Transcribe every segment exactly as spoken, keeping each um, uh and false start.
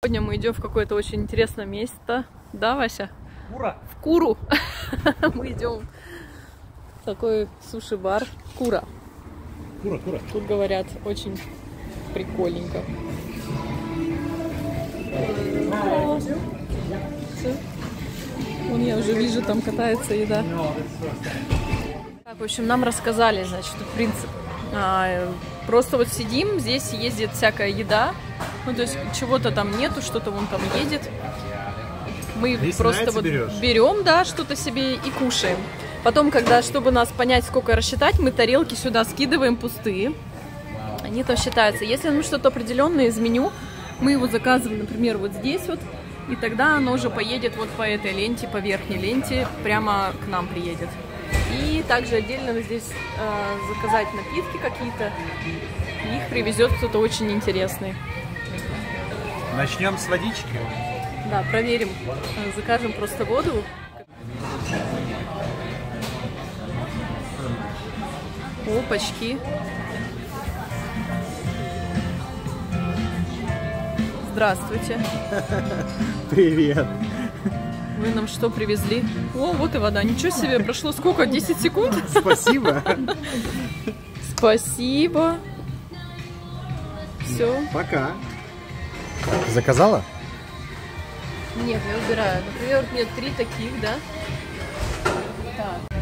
Сегодня мы идем в какое-то очень интересное место. Да, Вася? Кура. В Куру. Мы идем в такой суши-бар. Кура. Кура, Кура. Тут говорят очень прикольненько. Вон я уже вижу, там катается еда. Так, в общем, нам рассказали, значит, принцип. А, просто вот сидим, здесь ездит всякая еда. Ну, то есть чего-то там нету, что-то вон там едет. Мы Если просто вот берешь. берем, да, что-то себе и кушаем. Потом, когда, чтобы нас понять, сколько рассчитать, мы тарелки сюда скидываем пустые. Они там считаются. Если ну что-то определенное из меню, мы его заказываем, например, вот здесь вот. И тогда оно уже поедет вот по этой ленте, по верхней ленте, прямо к нам приедет. И также отдельно здесь э, заказать напитки какие-то. Их привезет кто-то очень интересный. Начнем с водички. Да, проверим. Закажем просто воду. Опачки. Здравствуйте. Привет. Вы нам что привезли? О, вот и вода. Ничего себе, прошло сколько? десять секунд? Спасибо. Спасибо. Все. Пока. Ты заказала? Нет, я убираю. Например, у меня три таких, да? Так.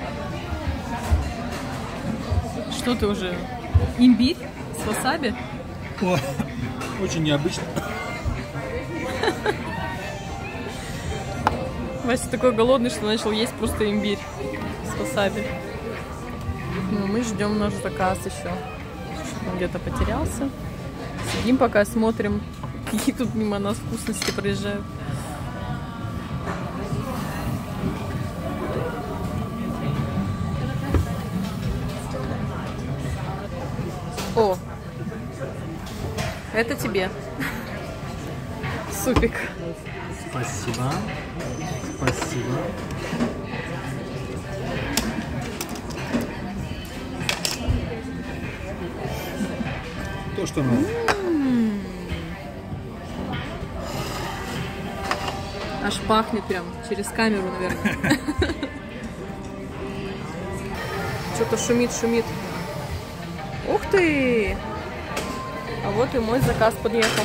Что ты уже? Имбирь с васаби? О, очень необычно. Вася такой голодный, что начал есть просто имбирь с васаби. Ну, мы ждем наш заказ еще. Он где-то потерялся. Сидим пока, смотрим, какие тут мимо нас вкусности проезжают. О, это тебе. Супик. Спасибо. Спасибо. То, что надо. М-м-м. Аж пахнет прям через камеру, наверное. Что-то шумит, шумит. Ух ты! А вот и мой заказ подъехал.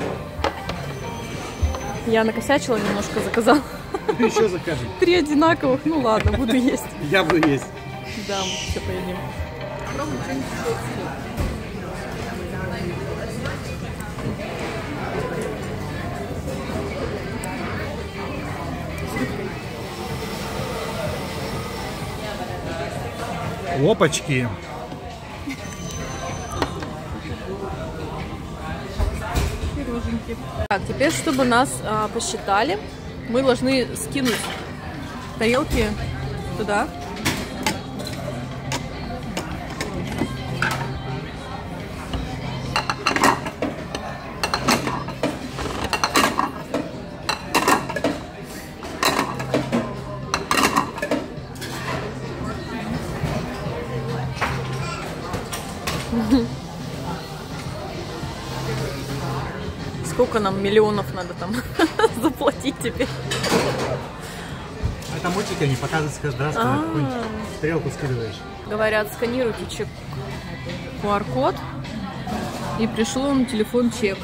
Я накосячила немножко, заказала. Еще закажи. Три одинаковых, ну ладно, буду есть. Я буду есть. Да, мы все поедим. Попробуем что-нибудь. Лопочки. Так, теперь, чтобы нас а, посчитали, мы должны скинуть тарелки туда. Сколько нам миллионов надо там заплатить теперь? Это мультики, они показывают каждый раз, когда какую-нибудь тарелку скидываешь. Говорят, сканируйте чек, ку ар код, и пришло на телефон чек.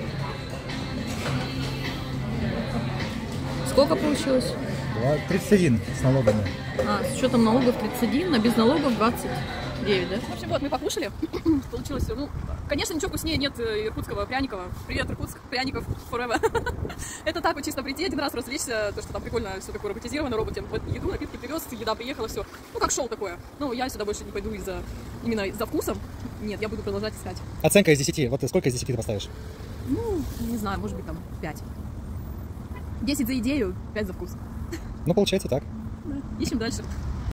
Сколько получилось? тридцать один с налогами. А, с учетом налогов тридцать один, а без налогов двадцать девять, да? В общем, вот, мы покушали. Получилось все. Ну, конечно, ничего вкуснее нет иркутского пряникова. Привет, Иркутск, пряников forever. Это так вот чисто прийти, один раз развлечься, то, что там прикольно все такое роботизировано, робот еду, напитки привез, еда приехала, все. Ну, как шоу такое. Ну, я сюда больше не пойду из-за именно за вкусом. Нет, я буду продолжать искать. Оценка из десяти. Вот сколько из десяти ты поставишь? Ну, не знаю, может быть, там пять. десять за идею, пять за вкус. Ну, получается так. Да. Ищем дальше.